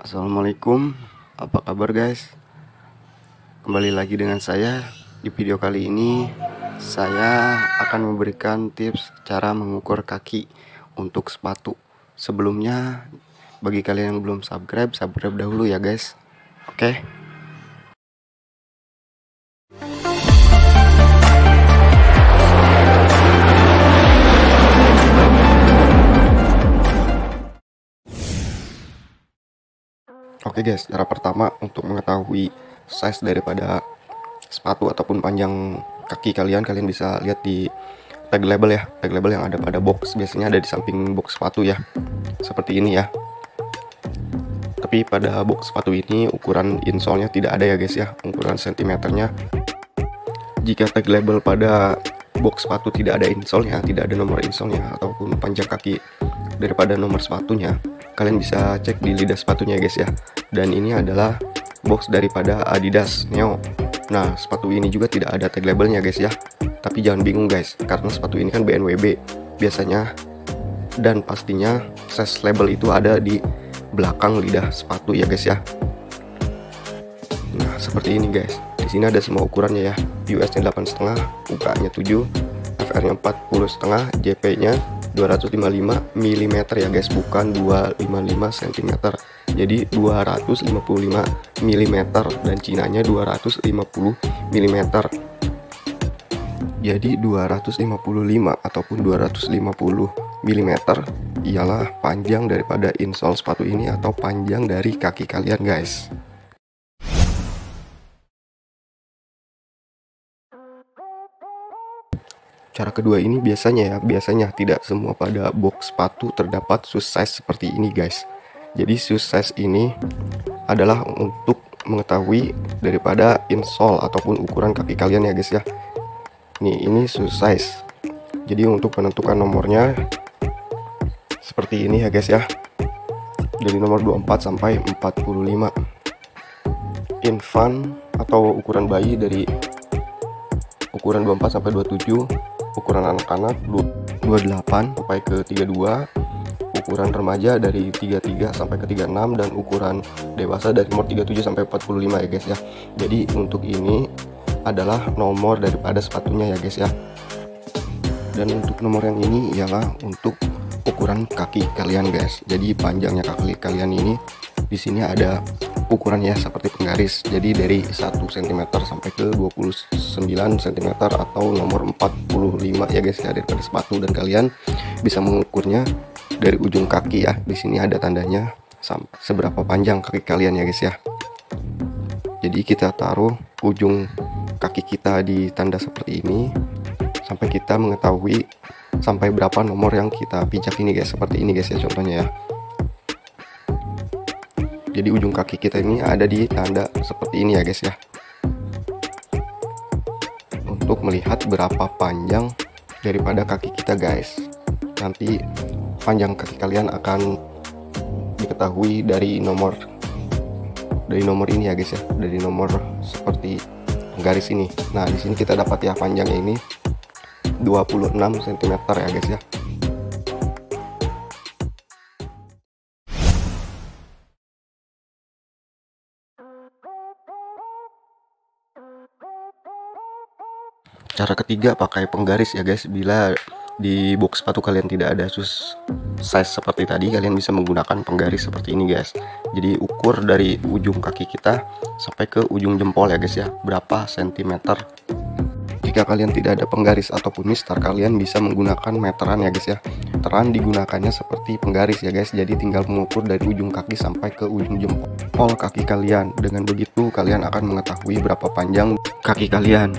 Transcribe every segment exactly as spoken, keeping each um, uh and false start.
Assalamualaikum, apa kabar guys? Kembali lagi dengan saya. Di video kali ini saya akan memberikan tips cara mengukur kaki untuk sepatu. Sebelumnya, bagi kalian yang belum subscribe, subscribe dahulu ya guys. Oke. Oke guys, cara pertama untuk mengetahui size daripada sepatu ataupun panjang kaki kalian, kalian bisa lihat di tag label ya, tag label yang ada pada box, biasanya ada di samping box sepatu ya, seperti ini ya. Tapi pada box sepatu ini ukuran insole-nya tidak ada ya guys ya, ukuran sentimeternya. Jika tag label pada box sepatu tidak ada insole-nya, tidak ada nomor insole-nya ataupun panjang kaki daripada nomor sepatunya, kalian bisa cek di lidah sepatunya guys ya. Dan ini adalah box daripada Adidas Neo. Nah, sepatu ini juga tidak ada tag labelnya guys ya. Tapi jangan bingung guys, karena sepatu ini kan B N W B biasanya, dan pastinya size label itu ada di belakang lidah sepatu ya guys ya. Nah, seperti ini guys. Di sini ada semua ukurannya ya. U S-nya delapan koma lima, U K-nya tujuh, F R-nya empat puluh koma lima, J P-nya dua ratus lima puluh lima milimeter ya guys, bukan dua ratus lima puluh lima sentimeter. Jadi dua ratus lima puluh lima milimeter, dan Cinanya dua ratus lima puluh milimeter. Jadi dua ratus lima puluh lima ataupun dua ratus lima puluh milimeter ialah panjang daripada insole sepatu ini atau panjang dari kaki kalian guys. Cara kedua ini biasanya ya, biasanya tidak semua pada box sepatu terdapat shoe size seperti ini guys. Jadi shoe size ini adalah untuk mengetahui daripada insole ataupun ukuran kaki kalian ya guys ya. Nih, ini shoe size. Jadi untuk menentukan nomornya seperti ini ya guys ya. Dari nomor dua puluh empat sampai empat puluh lima. Infant atau ukuran bayi dari ukuran dua puluh empat sampai dua puluh tujuh. Ukuran anak-anak dua puluh delapan sampai ke tiga puluh dua, ukuran remaja dari tiga puluh tiga sampai ke tiga puluh enam, dan ukuran dewasa dari nomor tiga puluh tujuh sampai empat puluh lima ya guys ya. Jadi untuk ini adalah nomor daripada sepatunya ya guys ya. Dan untuk nomor yang ini ialah untuk ukuran kaki kalian guys. Jadi panjangnya kaki kalian ini di sini ada ukurannya seperti penggaris. Jadi dari satu sentimeter sampai ke dua puluh sembilan sentimeter atau nomor empat puluh lima ya guys ya daripada sepatu, dan kalian bisa mengukurnya dari ujung kaki ya. Di sini ada tandanya sampai seberapa panjang kaki kalian ya guys ya. Jadi kita taruh ujung kaki kita di tanda seperti ini sampai kita mengetahui sampai berapa nomor yang kita pijak ini guys. Seperti ini guys ya contohnya ya. Jadi ujung kaki kita ini ada di tanda seperti ini ya guys ya, untuk melihat berapa panjang daripada kaki kita guys. Nanti panjang kaki kalian akan diketahui dari nomor dari nomor ini ya guys ya, dari nomor seperti garis ini. Nah, di sini kita dapat ya panjangnya ini dua puluh enam sentimeter ya guys ya. Cara ketiga, pakai penggaris ya guys. Bila di box sepatu kalian tidak ada shoe size seperti tadi, kalian bisa menggunakan penggaris seperti ini guys. Jadi ukur dari ujung kaki kita sampai ke ujung jempol ya guys ya, berapa sentimeter. Jika kalian tidak ada penggaris ataupun mister, kalian bisa menggunakan meteran ya guys ya. Meteran digunakannya seperti penggaris ya guys. Jadi tinggal mengukur dari ujung kaki sampai ke ujung jempol kaki kalian. Dengan begitu kalian akan mengetahui berapa panjang kaki kalian.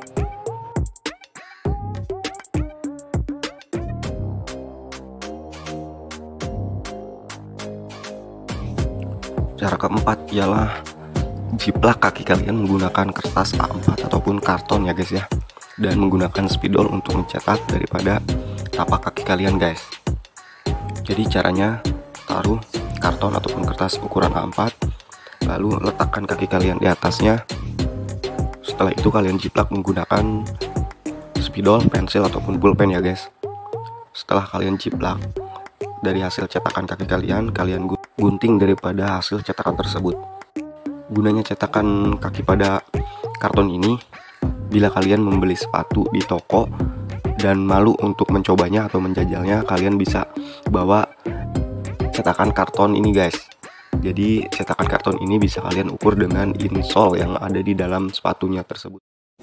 Cara keempat ialah jiplak kaki kalian menggunakan kertas A empat ataupun karton ya guys ya, dan menggunakan spidol untuk mencetak daripada tapak kaki kalian guys. Jadi caranya, taruh karton ataupun kertas ukuran A empat, lalu letakkan kaki kalian di atasnya. Setelah itu kalian jiplak menggunakan spidol, pensil ataupun pulpen ya guys. Setelah kalian jiplak dari hasil cetakan kaki kalian, kalian gunting daripada hasil cetakan tersebut. Gunanya cetakan kaki pada karton ini, bila kalian membeli sepatu di toko dan malu untuk mencobanya atau menjajalnya, kalian bisa bawa cetakan karton ini guys. Jadi cetakan karton ini bisa kalian ukur dengan insole yang ada di dalam sepatunya tersebut.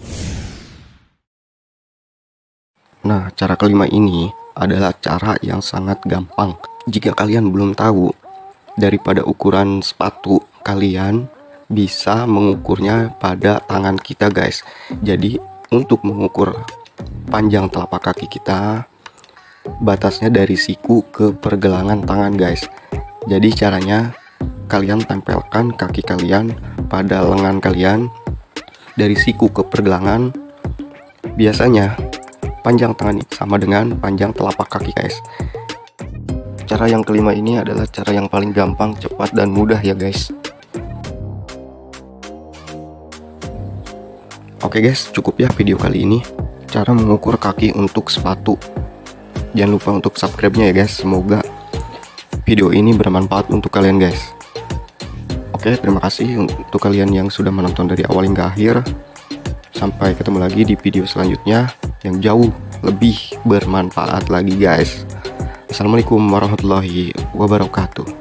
Nah, cara kelima ini adalah cara yang sangat gampang. Jika kalian belum tahu, daripada ukuran sepatu, kalian bisa mengukurnya pada tangan kita guys. Jadi untuk mengukur panjang telapak kaki kita, batasnya dari siku ke pergelangan tangan guys. Jadi caranya, kalian tempelkan kaki kalian pada lengan kalian dari siku ke pergelangan. Biasanya panjang tangan sama dengan panjang telapak kaki guys. Cara yang kelima ini adalah cara yang paling gampang, cepat, dan mudah ya guys. Oke guys, cukup ya video kali ini, cara mengukur kaki untuk sepatu. Jangan lupa untuk subscribe-nya ya guys. Semoga video ini bermanfaat untuk kalian guys. Oke, terima kasih untuk kalian yang sudah menonton dari awal hingga akhir. Sampai ketemu lagi di video selanjutnya yang jauh lebih bermanfaat lagi guys. Assalamualaikum warahmatullahi wabarakatuh.